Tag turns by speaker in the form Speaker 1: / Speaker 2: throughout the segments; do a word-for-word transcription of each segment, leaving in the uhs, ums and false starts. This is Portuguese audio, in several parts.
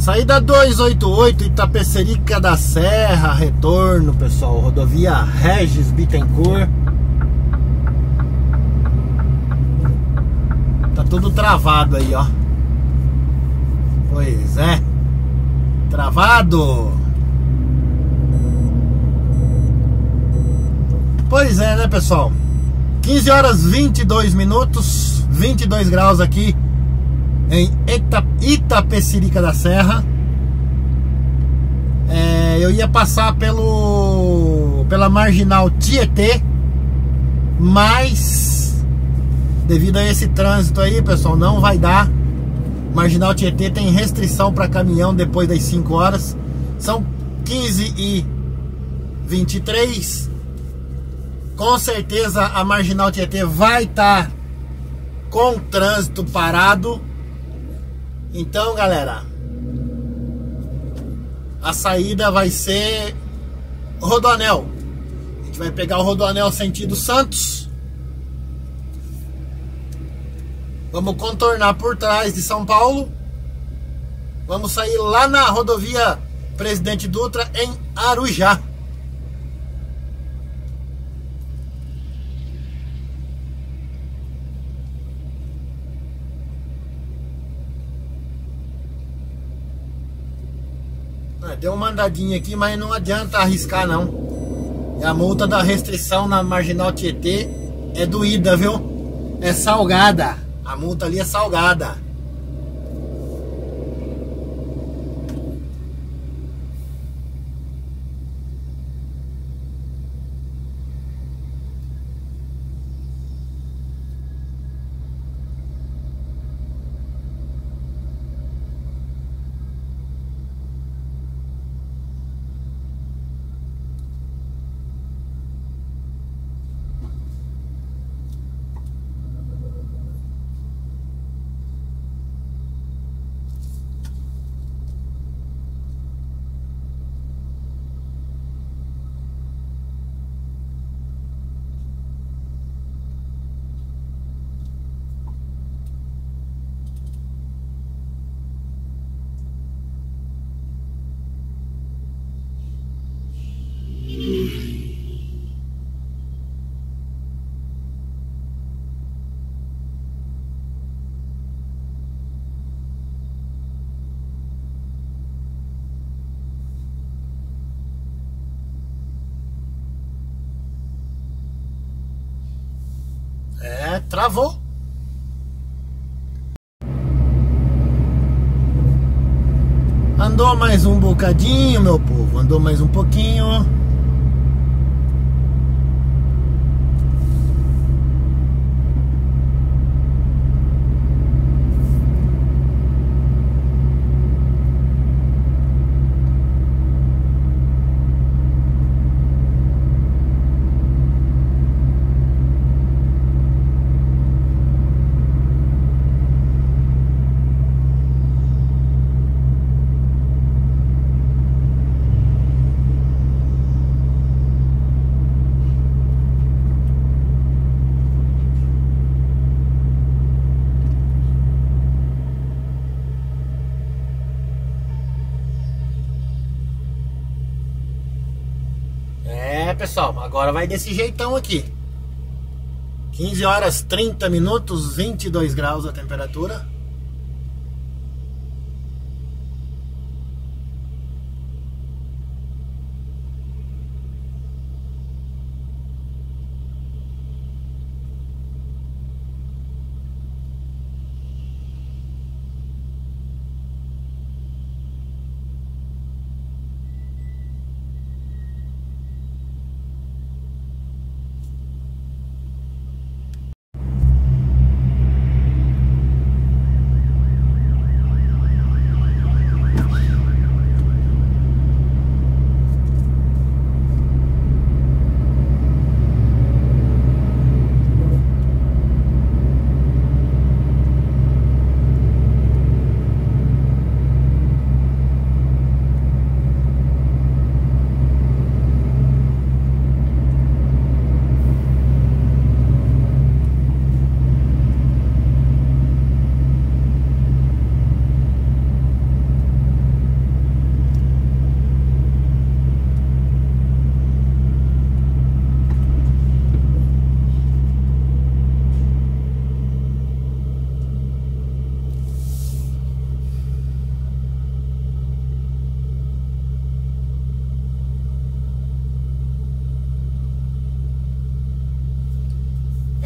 Speaker 1: Saída duzentos e oitenta e oito, Itapecerica da Serra, retorno, pessoal, rodovia Regis Bittencourt. Tá tudo travado aí, ó. Pois é, travado. Pois é, né, pessoal? quinze horas e vinte e dois minutos, vinte e dois graus aqui em Ita Itapecerica da Serra. É, eu ia passar pelo pela marginal Tietê, mas devido a esse trânsito aí, pessoal, não vai dar. Marginal Tietê tem restrição para caminhão depois das cinco horas. São quinze e vinte e três. Com certeza a marginal Tietê vai estar com o trânsito parado. Então, galera, a saída vai ser Rodoanel. A gente vai pegar o Rodoanel sentido Santos. Vamos contornar por trás de São Paulo. Vamos sair lá na rodovia Presidente Dutra, em Arujá. Deu uma andadinha aqui, mas não adianta arriscar, não. A multa da restrição na marginal Tietê é doída, viu? É salgada. A multa ali é salgada. É, travou. Andou mais um bocadinho, meu povo. Andou mais um pouquinho. É, pessoal, agora vai desse jeitão aqui. quinze horas e trinta minutos, vinte e dois graus a temperatura.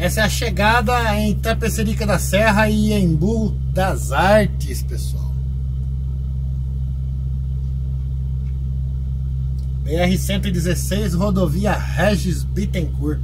Speaker 1: Essa é a chegada em Itapecerica da Serra e Embu das Artes, pessoal. B R cento e dezesseis, rodovia Regis Bittencourt.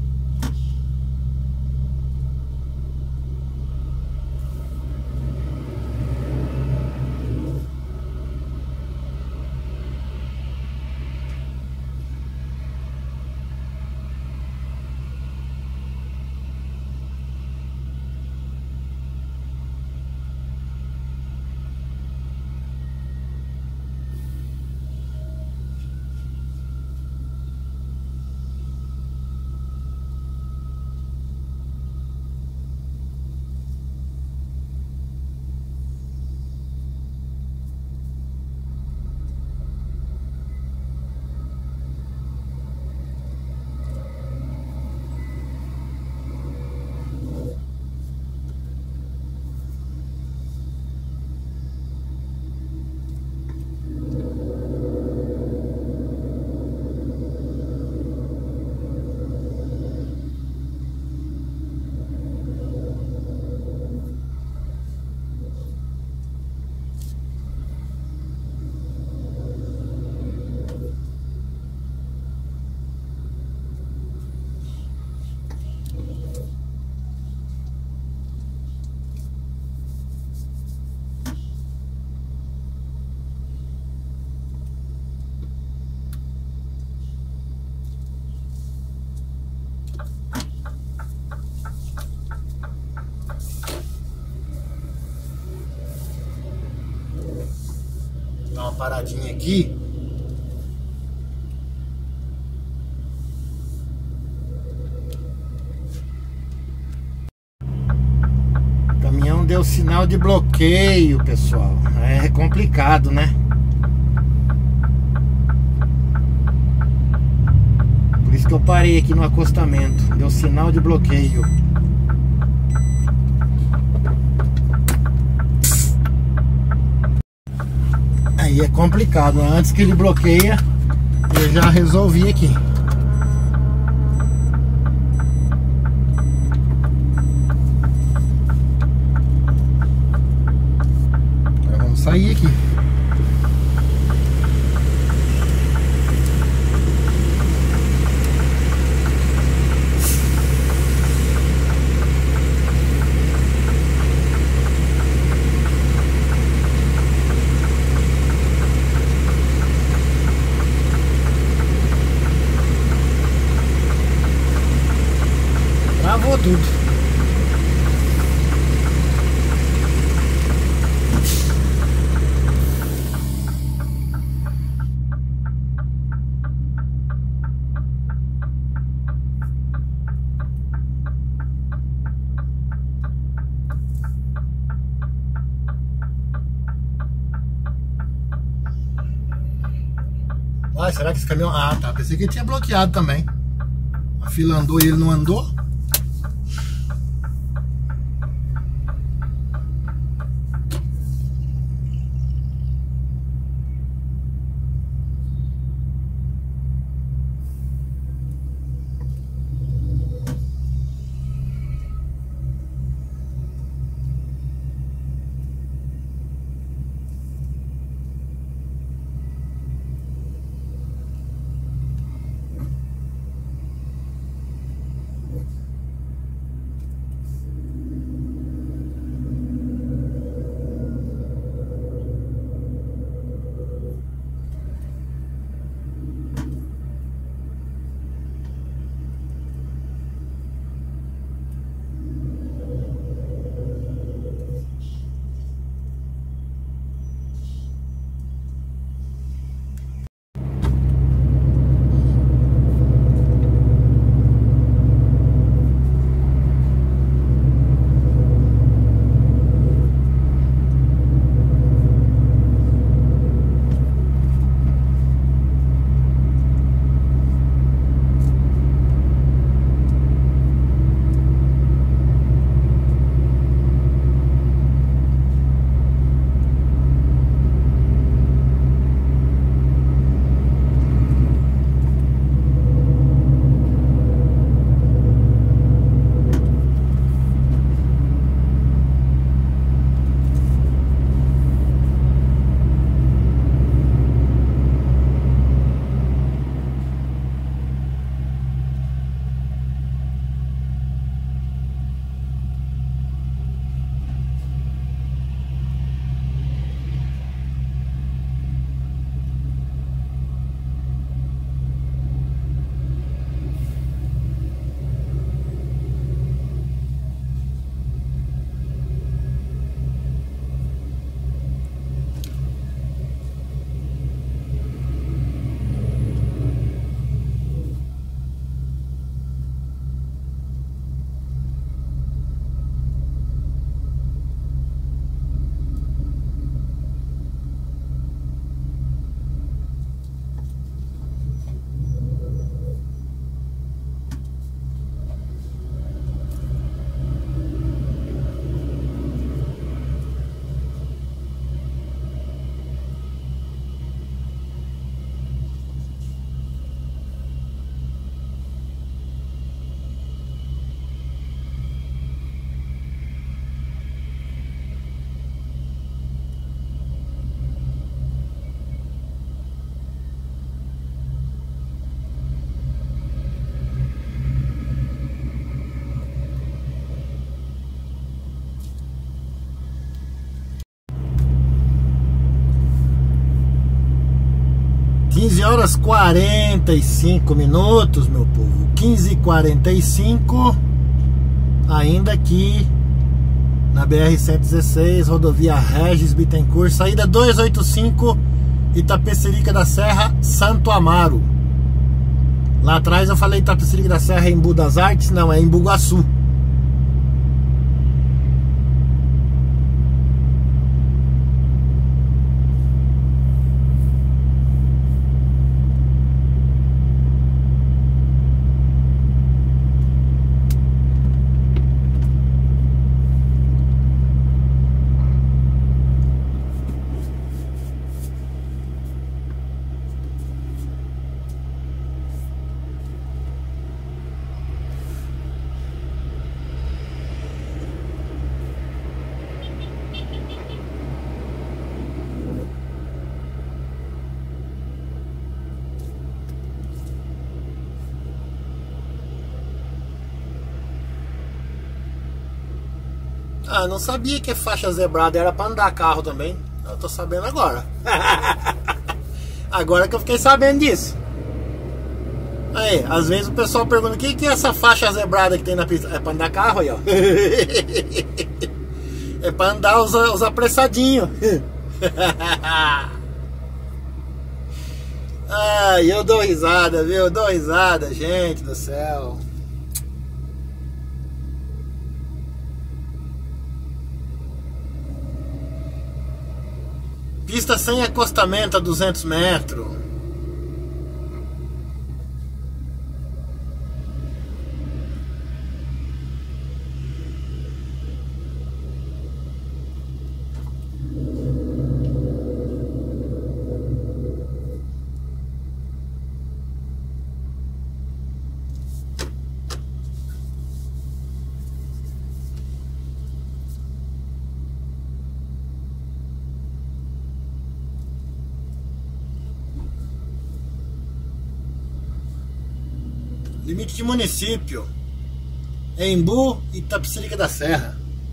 Speaker 1: Dar uma paradinha aqui. O caminhão deu sinal de bloqueio, pessoal. É complicado, né? Por isso que eu parei aqui no acostamento. Deu sinal de bloqueio. Aí é complicado, antes que ele bloqueia, eu já resolvi aqui. Agora vamos sair aqui. Travou tudo. Ah, será que esse caminhão... Ah, tá. Pensei que ele tinha bloqueado também. A fila andou e ele não andou. quinze horas e quarenta e cinco minutos, meu povo. quinze e quarenta e cinco. Ainda aqui na B R cento e dezesseis, rodovia Regis Bittencourt, saída duzentos e oitenta e cinco, Itapecerica da Serra, Santo Amaro. Lá atrás eu falei Itapecerica da Serra em Embu das Artes, não, é em Bugaçu. Ah, não sabia que faixa zebrada era pra andar carro também. Eu tô sabendo agora. Agora que eu fiquei sabendo disso. Aí, às vezes o pessoal pergunta: o que, que é essa faixa zebrada que tem na pista? É pra andar carro aí, ó. É pra andar os, os apressadinhos. Ai, eu dou risada, viu? Eu dou risada, gente do céu. Pista sem acostamento a duzentos metros. Limite de município: Embu e Itapecerica da Serra.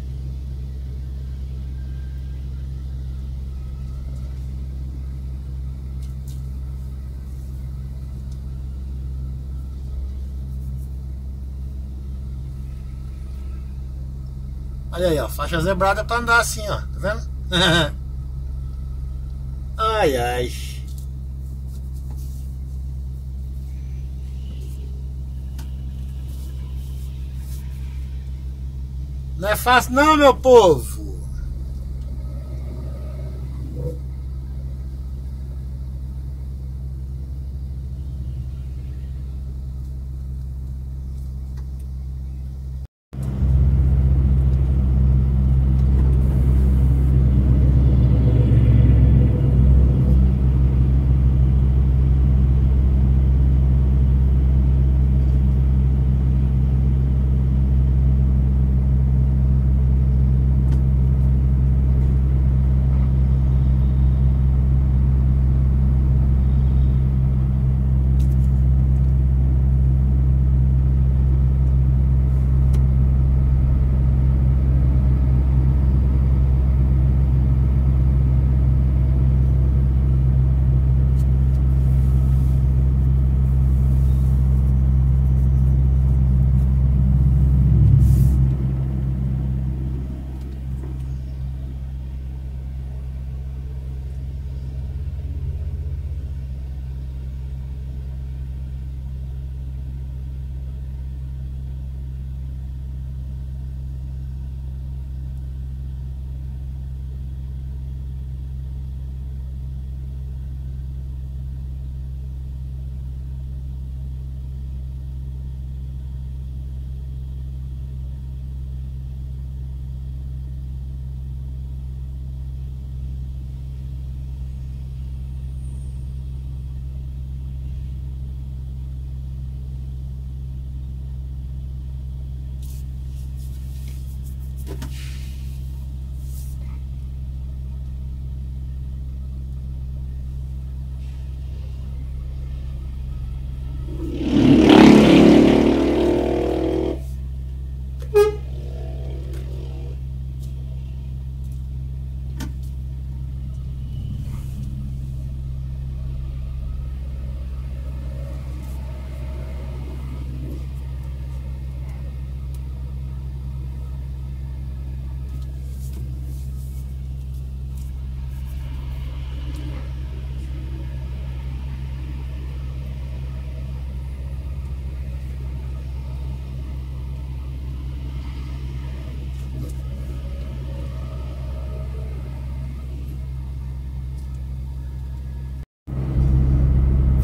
Speaker 1: Olha aí, ó, faixa zebrada pra andar assim, ó, tá vendo? Ai, ai. Não é fácil não, meu povo.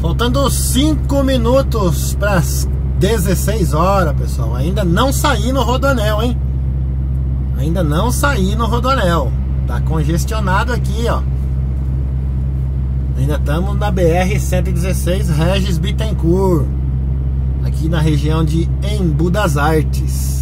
Speaker 1: Faltando cinco minutos para as dezesseis horas, pessoal. Ainda não saí no Rodoanel, hein? Ainda não saí no Rodoanel. Tá congestionado aqui, ó. Ainda estamos na B R cento e dezesseis Regis Bittencourt, aqui na região de Embu das Artes.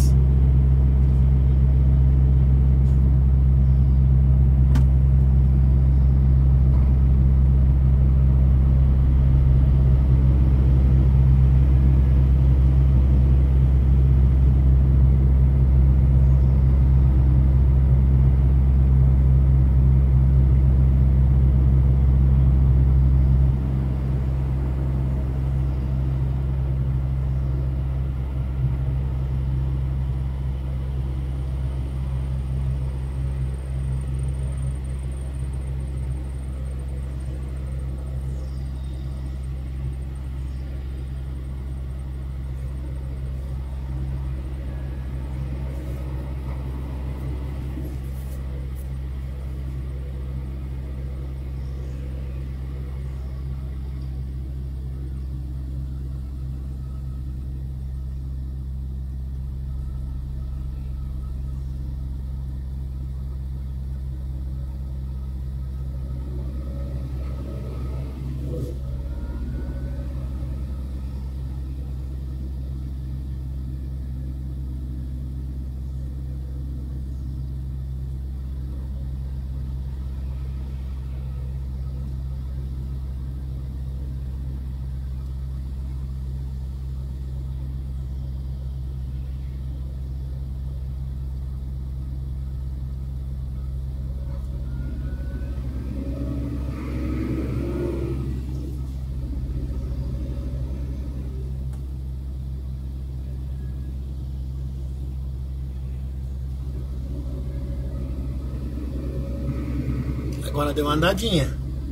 Speaker 1: Agora deu uma andadinha.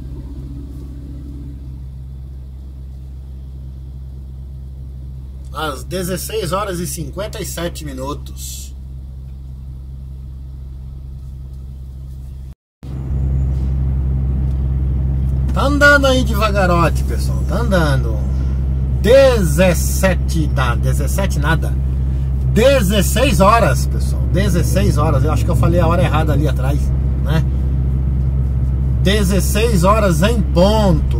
Speaker 1: Às dezesseis horas e cinquenta e sete minutos. Tá andando aí devagarote, pessoal. Tá andando. dezessete, tá, dezessete nada. dezesseis horas, pessoal. dezesseis horas. Eu acho que eu falei a hora errada ali atrás, né? dezesseis horas em ponto.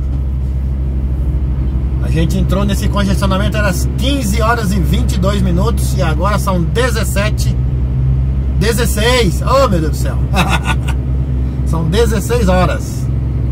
Speaker 1: A gente entrou nesse congestionamento era às quinze horas e vinte e dois minutos e agora são dezessete, dezesseis. Oh, meu Deus do céu. São dezesseis horas.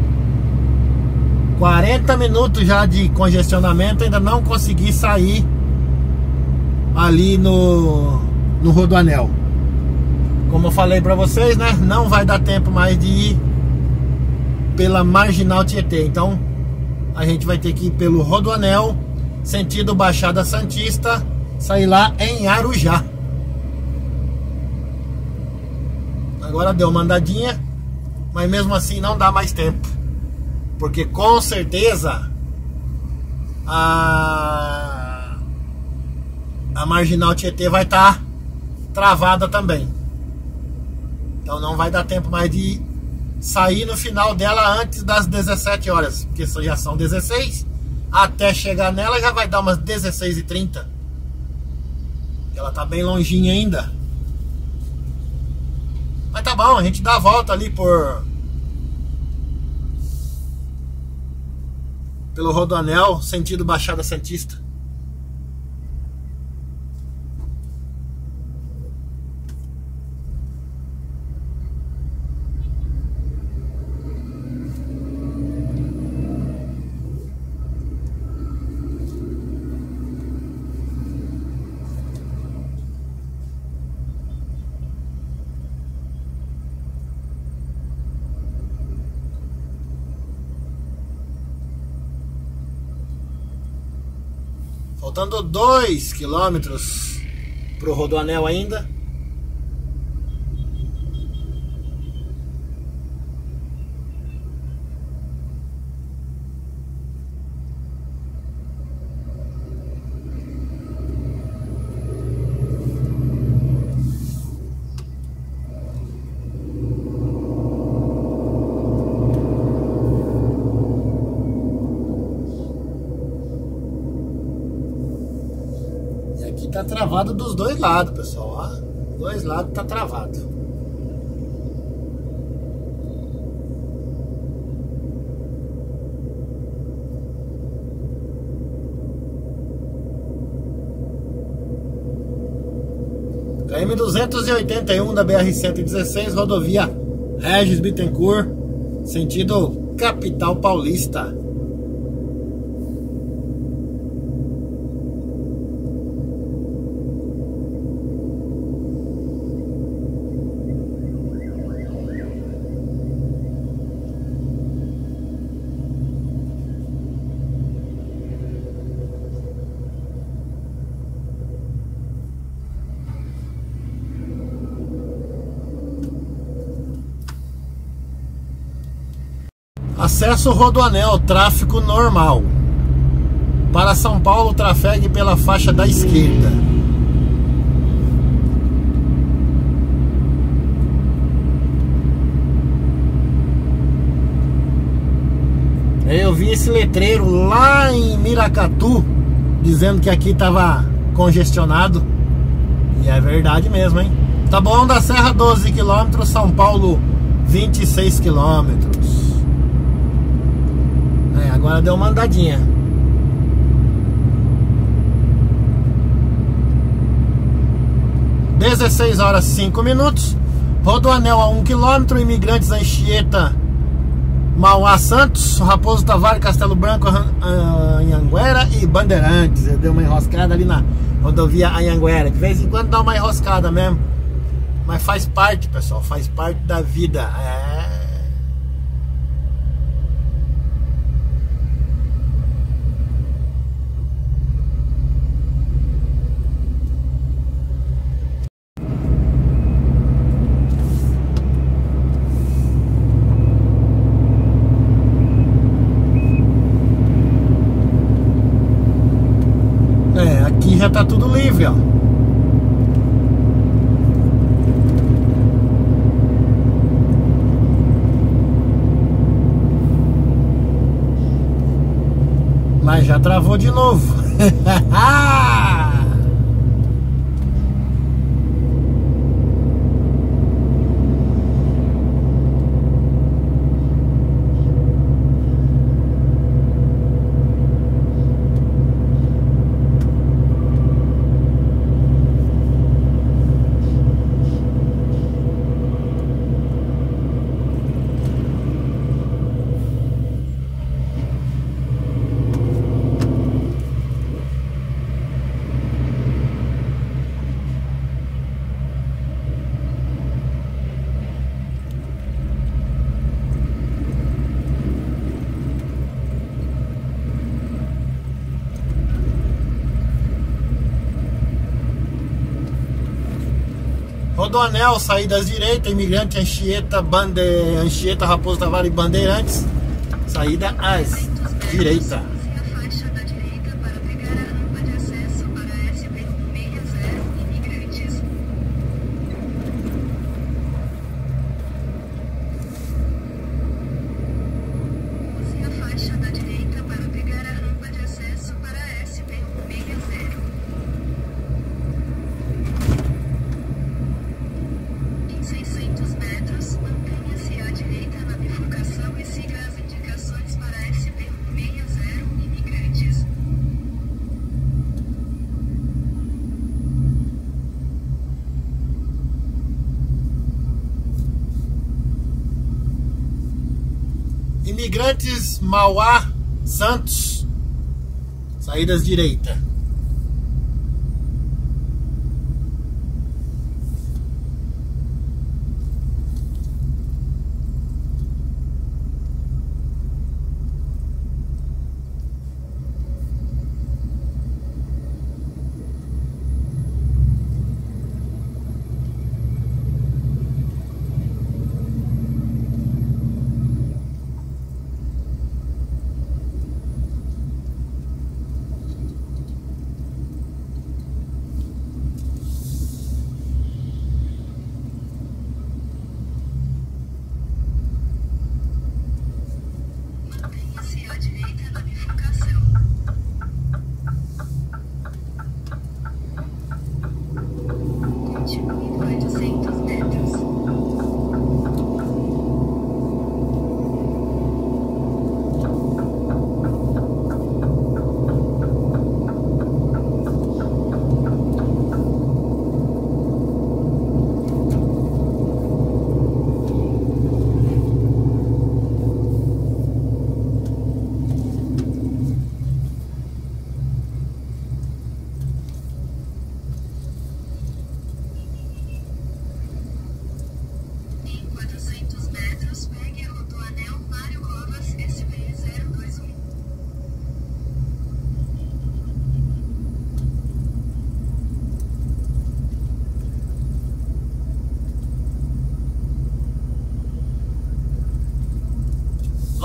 Speaker 1: quarenta minutos já de congestionamento, ainda não consegui sair ali no no Rodoanel. Como eu falei pra vocês, né? Não vai dar tempo mais de ir pela Marginal Tietê. Então a gente vai ter que ir pelo Rodoanel, sentido Baixada Santista, sair lá em Arujá. Agora deu uma andadinha, mas mesmo assim não dá mais tempo, porque com certeza a, a Marginal Tietê vai estar travada também. Então não vai dar tempo mais de sair no final dela antes das dezessete horas, porque já são dezesseis. Até chegar nela já vai dar umas dezesseis e trinta. Ela tá bem longinha ainda. Mas tá bom, a gente dá a volta ali por pelo Rodoanel, sentido Baixada Santista. Faltando dois quilômetros pro Rodoanel ainda. tá travado dos dois lados, pessoal, ó. Dois lados tá travado. K M duzentos e oitenta e um da B R cento e dezesseis, rodovia Regis Bittencourt, sentido capital paulista. Acesso Rodoanel, tráfego normal. Para São Paulo, trafegue pela faixa da esquerda. Eu vi esse letreiro lá em Miracatu, dizendo que aqui estava congestionado. E é verdade mesmo, hein? Taboão da Serra, doze quilômetros. São Paulo, vinte e seis quilômetros. É, agora deu uma andadinha. dezesseis horas e cinco minutos. Rodoanel a um quilômetro. Imigrantes Anchieta, Mauá, Santos, Raposo Tavares, Castelo Branco, Anhanguera e Bandeirantes. Eu dei uma enroscada ali na rodovia Anhanguera. De vez em quando dá uma enroscada mesmo, mas faz parte, pessoal, faz parte da vida. É. Aqui já tá tudo livre, ó. Mas já travou de novo. Rodoanel, saídas direita, Imigrante Anchieta, Bande... Anchieta, Raposo Tavares e Bandeirantes. Saída à direita. Imigrantes Mauá, Santos, saídas direita.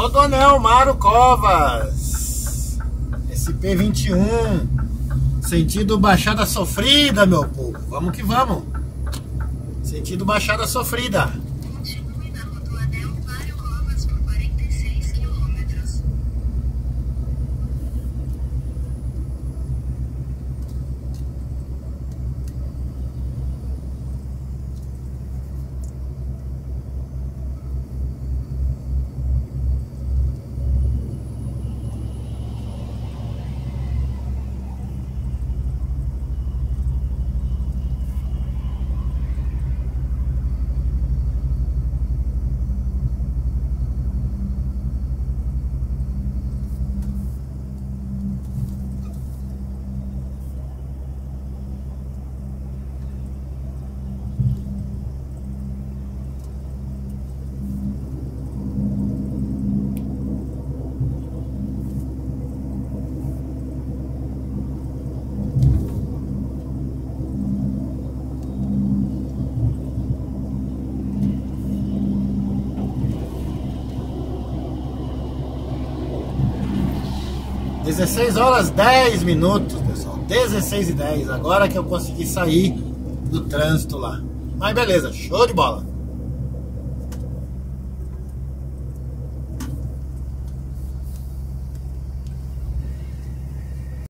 Speaker 1: Sou do Anel Maro Covas, S P vinte e um, sentido Baixada Sofrida, meu povo. Vamos que vamos. Sentido Baixada Sofrida.
Speaker 2: Continue na rua do Anel Mário Covas por quarenta e seis quilômetros.
Speaker 1: dezesseis horas dez minutos, pessoal. dezesseis e dez. Agora que eu consegui sair do trânsito lá. Mas beleza, show de bola.